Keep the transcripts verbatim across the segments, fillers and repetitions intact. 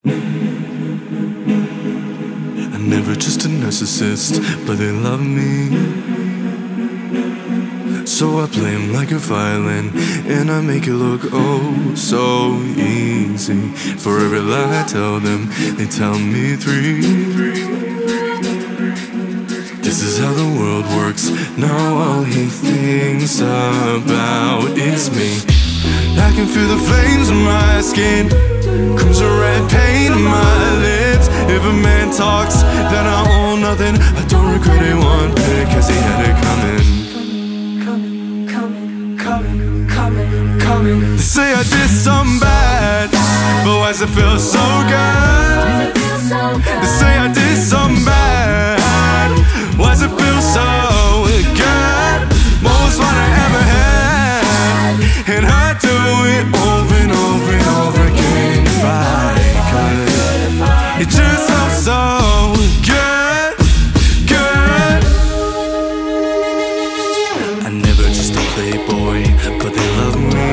I'm never just a narcissist, but they love me. So I play them like a violin, and I make it look oh so easy. For every lie I tell them, they tell me three. This is how the world works, now all he thinks about is me. I can feel the flames in my skin, comes a red pain in my lips. If a man talks, then I own nothing. I don't regret it one bit, cause he had it coming. Coming, coming, coming, coming, coming. They say I did something bad, but why's it feel so good? They say I did something bad, why's it feel so good? Most fun I ever had, and I do it over and over and over again if I could. It just felt so good, good. I never just a playboy, but they love me.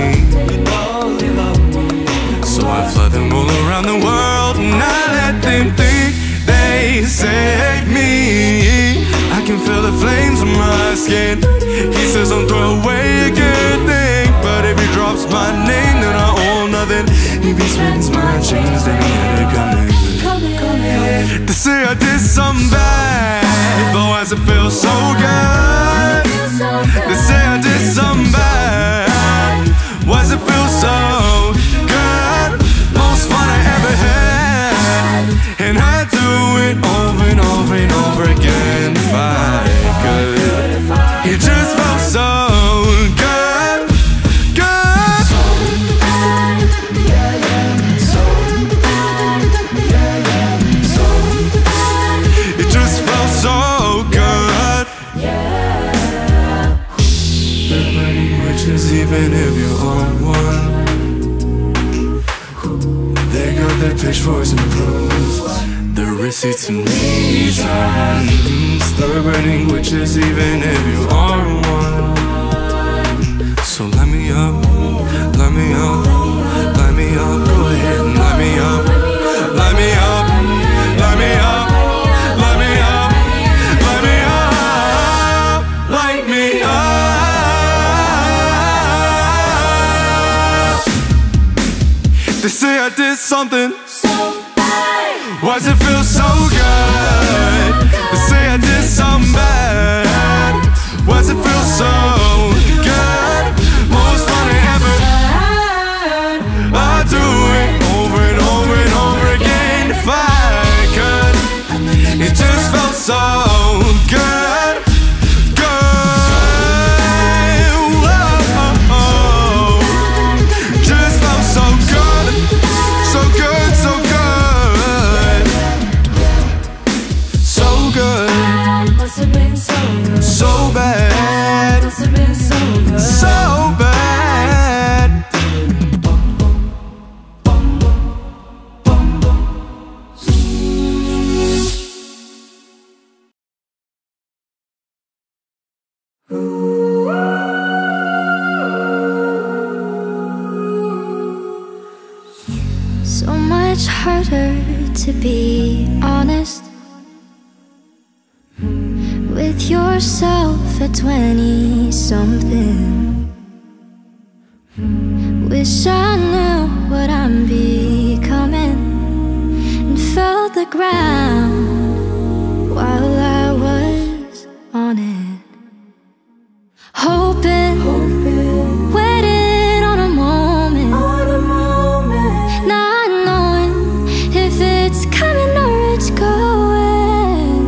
So I fly them all around the world, and I let them think they save me. I can feel the flames in my skin. He says don't throw away a good thing, but if he drops my name, then I own nothing. If he spins my chains, then he had it coming. They say I did something bad, but why's it feel so good? They say I did something bad, why's it feel so good? Most fun I ever had, and I do it over and over and over again if I could. It just felt so good, good. It just felt so good. They're burning witches even if you own one. They got their pitchforks and proofs, the receipts and reasons. They're burning witches even if you are one. So let me up, let me up, let me up. Go ahead and let me up, let me up, let me up, let me up, let me up, light me up. They say I did something so bad, why's it feel so good? They say I did something bad, why's it feel so good? Most fun I ever had, I do it over and over and over again if I could. It just felt so good, good. Whoa, just felt so good, so good, so good, so good. Must have been so good, so bad. Must have been so good, so bad. So much harder to be honest with yourself at twenty something. Wish I knew what I'm becoming and felt the ground while I was on it. Hoping, Hoping. waiting on a moment, on a moment, not knowing if it's coming or it's going.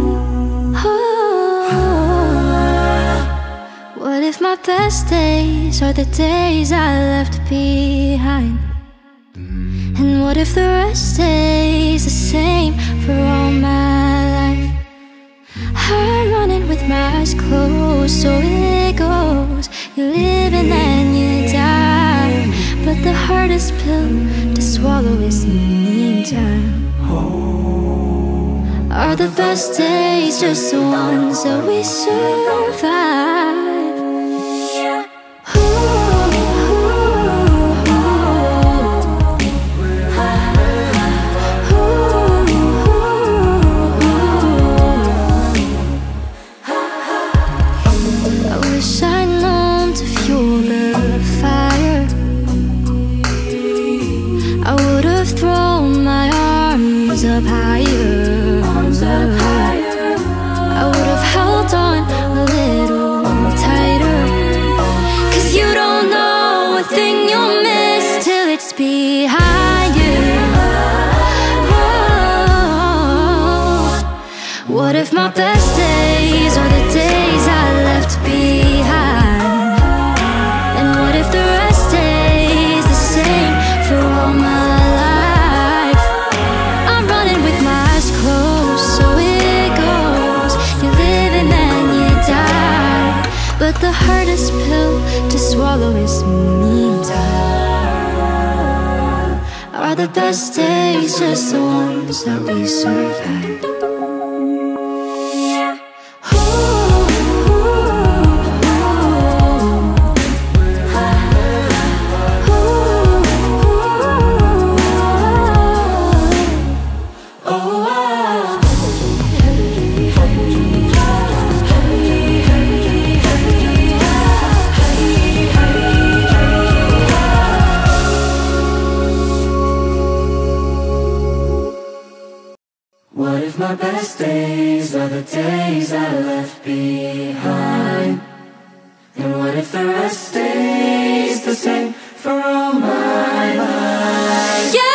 Oh. What if my best days are the days I left behind? And what if the rest stays the same for all my life? I'm running with my eyes closed, so it goes. You live and then you die, but the hardest pill to swallow is in the meantime. Are the best days just the ones that we survive? Ooh, ooh, ooh. up higher, arms up higher. I would have held on a little tighter, 'cause you don't know a thing you'll miss till it's behind you. Whoa. What if my best days are the days I left behind? And what if the rest stays the same for all my life? I'm running with my eyes closed, so it goes. You live and then you die, but the hardest pill to swallow is meantime. Are the best days just the ones that we survive? What if my best days are the days I left behind? And what if the rest stays the same for all my life? Yeah!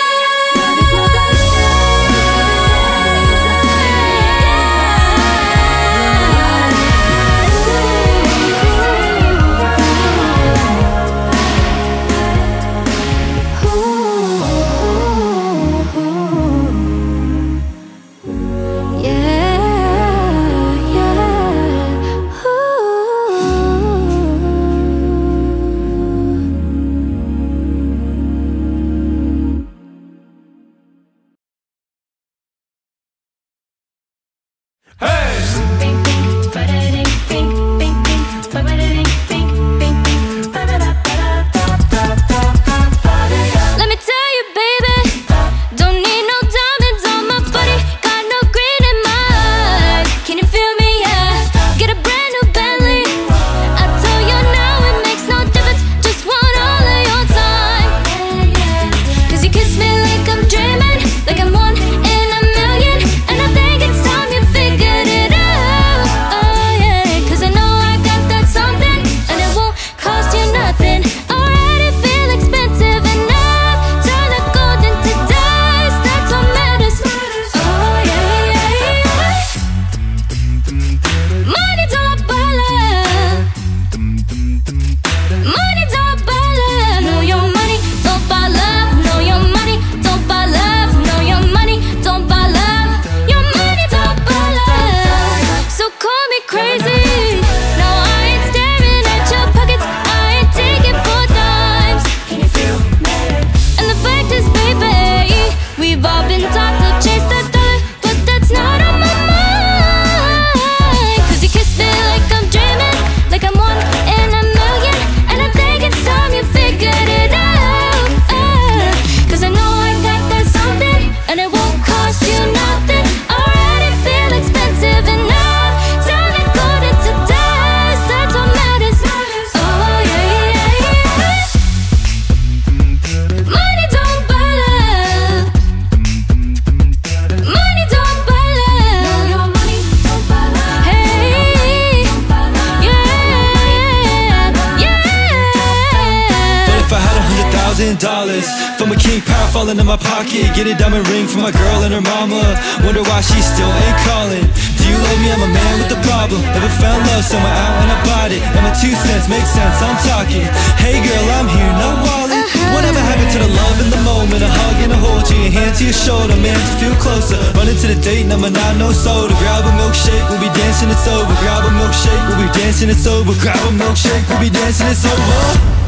Dollars from a king, power falling in my pocket. Get a diamond ring for my girl and her mama. Wonder why she still ain't calling. Do you love me? I'm a man with a problem. Never found love somewhere out and I bought it. And my two cents make sense, I'm talking. Hey girl, I'm here, not wallet. Whatever happened to the love in the moment? A hug and a hold to your hand to your shoulder, man, to feel closer. Running to the date, number nine, no soda. Grab a milkshake, we'll be dancing, it's over. Grab a milkshake, we'll be dancing, it's over. Grab a milkshake, we'll be dancing, it's over.